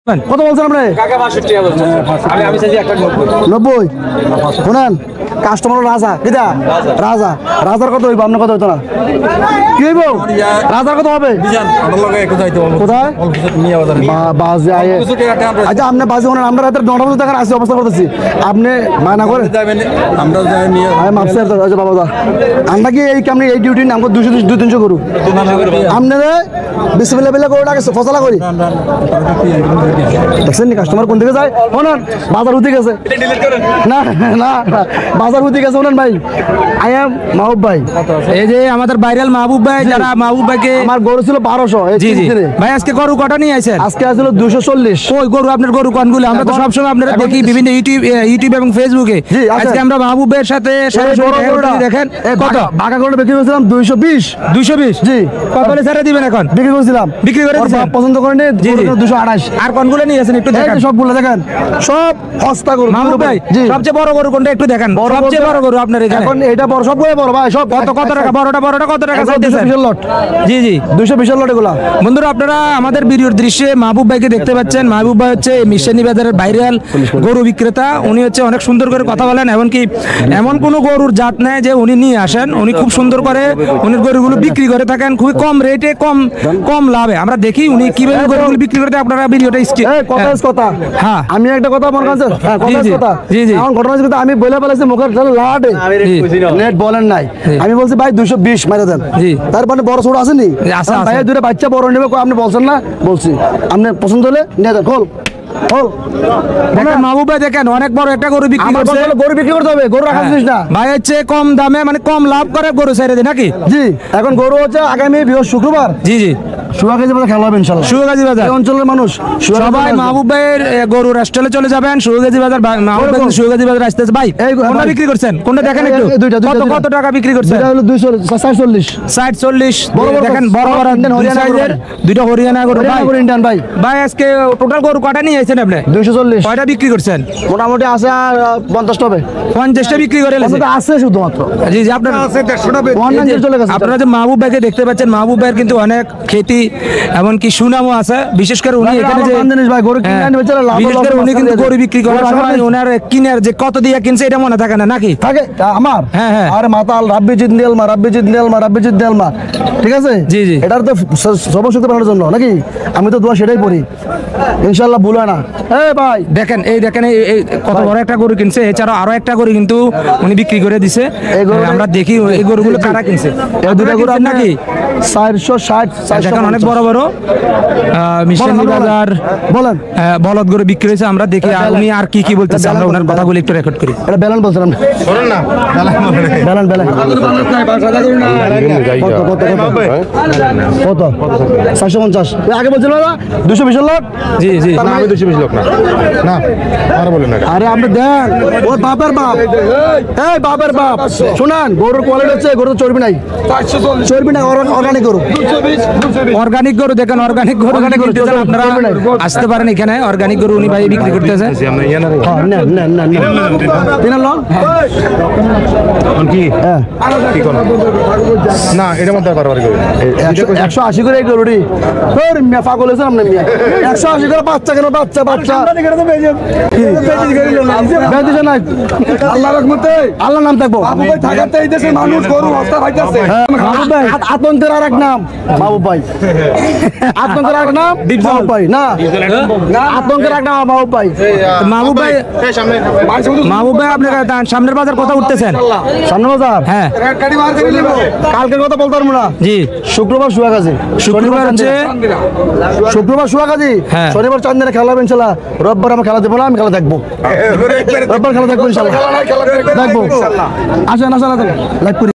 কত বলছেন আপনি? কাকা 90 শুনেন কাস্টমার রাজা কিটা রাজা রাজার কত হইব আপনার কত হইতো না কি হইব রাজার কত হবে কোথায় বাজে আয়ে আচ্ছা আপনি বাজে শুনেন আমরা রাতের 9টা বজে টাকার আসি অবস্থা করতেছি আপনি মানা করে আমরা মাপসের বাবা আমরা কি এই কামনি এই ডিউটি নাম 200-300 করু আপনারা বিসমিল্লাহ বিল্লাহ করে ডাকে ফসলা করি দেখছেন নি কাস্টমার কোন দিকে যায় শুনুন বাজার উঠে গেছে না না বাজার উঠে গেছে শুনুন ভাই আই এম মাহবুব ভাই এই যে আমাদের ভাইরাল মাহবুব ভাই যারা মাহবুব ভাইকে আমার গরু ছিল 1200 জি জি ভাই আজকে গরু কটা নিয়ে আইছেন আজকে আসলে 240 কই গরু আপনার গরু কোনগুলো আমরা তো সব সময় আপনারা দেখি বিভিন্ন ইউটিউব এবং ফেসবুকে আজকে আমরা মাহবুব ভাইয়ের সাথে সরাসরি দেখেন কত বাঘা গরু বিক্রি করেছিলাম 220 জি কত করে ছেড়ে দিবেন এখন বিক্রি করেছিলাম বিক্রি করে দিয়েছেন পছন্দ করেন 228 আর কোনগুলো নিয়ে আছেন একটু দেখেন সবগুলো দেখেন সব হস্তা গরু মাহবুব ভাই সবচেয়ে বড় গরু কোনটা একটু দেখেন সবচেয়ে বড় গরু আপনার এখানে এখন এটা বড় সবগুলো বড় ভাই সব কত টাকা বড়টা কত টাকা চাইতেছেন 220 লট জি জি 220 লট এগুলা বন্ধুরা আপনারা আমাদের ভিডিওর দৃশ্যে মাহবুব ভাইকে দেখতে পাচ্ছেন মাহবুব ভাই হচ্ছে মিশানি বাজারের ভাইরাল গরু বিক্রেতা উনি হচ্ছে অনেক সুন্দর করে কথা বলেন এমনকি এমন কোনো গরুর জাত নেই যে উনি নিয়ে আসেন উনি খুব সুন্দর করে উনি গরুগুলো বিক্রি করে থাকেন খুবই কম রেটে কম লাভে আমরা দেখি উনি কিভাবে গরুগুলো বিক্রি করতে আপনারা ভিডিওটা কথা হ্যাঁ আমি একটা কথা মনে করছেন হ্যাঁ কথা জি জি এখন ঘটনা হচ্ছে আমি বলে ফেলেছি মুখের লাটে নেট বলেন নাই আমি বলছি ভাই 220 মেরে দেন তারপরে বড় ছোট আসেনি ভাই দুটো বাচ্চা বড় নেবে আপনি বলছেন না বলছি আপনি পছন্দ হলে নিয়ে যান খোল মাহবুব ভাই দেখেন অনেক বড় একটা গরু বিক্রি করছে গরু বিক্রি করতে হবে গরু রাখা জিনিস না ভাই হচ্ছে কম দামে মানে কম লাভ করে গরু ছেড়ে দিই নাকি জি এখন গরু হচ্ছে আগামী শুক্রবার জি জি সুগাগাজী বাজার খেলা হবে ইনশাআল্লাহ সুগাগাজী বাজার এই অঞ্চলের মানুষ সবাই মাহবুব ভাইয়ের গরুর রেস্টুরেন্টে চলে যাবেন সুগাগাজী বাজার মাহবুব ভাই সুগাগাজী বাজার আসতেছে ভাই কোনটা বিক্রি করছেন কোনটা দেখেন একটু কত টাকা বিক্রি করছেন এটা হলো 60-40 দেখেন বড় বড় সাইজের দুইটা হরিয়ানা গরু ভাই ইন্ডিয়ান ভাই ভাই আজকে টোটাল গরু কয়টা নিয়ে আইছেন আপনি 240 কয়টা বিক্রি করছেন মোটামুটি আছে আর 50 হবে 50টা বিক্রি করে আছে শুধুমাত্র জি জি আপনারা আছে 150 চলে গেছে আপনারা যে মাহবুব ভাইকে দেখতে পাচ্ছেন মাহবুব ভাইয়ের কিন্তু অনেক খ্যাতি এমন কি সুনামও আছে বিশেষ করে উনি এখানে যে ভাই গরু কিনে আনি বেচারা লাভ বিশেষ করে উনি কিন্তু গরু বিক্রি করার সময় ওনার কিনার যে কত দিয়ে কিনছে এটা মনে থাকে না নাকি থাকে আমার হ্যাঁ হ্যাঁ আরে মাতাল রাব্বি জিদ নেলমা ঠিক আছে জি জি এটার তো সর্বশক্তি বানানোর জন্য নাকি আমি তো দোয়া সেটাই পড়ি ইনশাআল্লাহ ভুল হয় না ভাই দেখেন এই কত বড় একটা গরু কিনছে এছাড়াও আরো একটা গরু কিন্তু উনি বিক্রি করে দিছে আমরা দেখি এই গরুগুলো কারা কিনছে এই দুটো গরু নাকি 460 দেখেন অনেক বড় বড় মিশানি বাজার বলেন বলদ গরু বিক্রি হয়েছে আমরা দেখি উনি আর কি বলতেছে আমরা ওনার কথাগুলো একটু রেকর্ড করি এটা বেলান বলছেন আপনি শুনুন না বেলান কত 450 আগে বলছিল না 220 লট জি জি আমি 220 লোক না আর বলেন না আরে আপনি দেন ওর বাবার বাপ এই বাবার বাপ শুনান গরুর কোয়ালিটি হচ্ছে গরু চর্বি নাই চর্বি নাই অর্গানিক গরু দেখেন অর্গানিক গরু আপনারা আসতে পারেন এখানে অর্গানিক গরু উনি ভাই বিক্রি করতেছে না এটা মধ্যে বারবারই করবেন 180 করে এই গরুটি পাগল হয়েছে আপনি 180 করে বাচ্চা কেন বাচ্চা আল্লাহ নাম থাকবো আতঙ্কের আর এক নাম মাহবুব ভাই আতঙ্কের আর এক নাম মাহবুব ভাই না আতঙ্কের এক নাম মাহবুব ভাই মাহবুব ভাই আপনি সামনের বাজার কথা উঠতেছেন সামনের বাজার হ্যাঁ কালকের কথা বলতে পারবো না জি শুক্রবার সুয়াগাজী শুক্রবার সুয়াগাজী শনিবার চান্দিনা খেলা হবে ইনশাল্লাহ রোববার আমরা খেলা দেবো না আমি খেলা দেখবো রোববার খেলা দেখবো ইনশাল্লাহ দেখবো আসেন লাইভ করি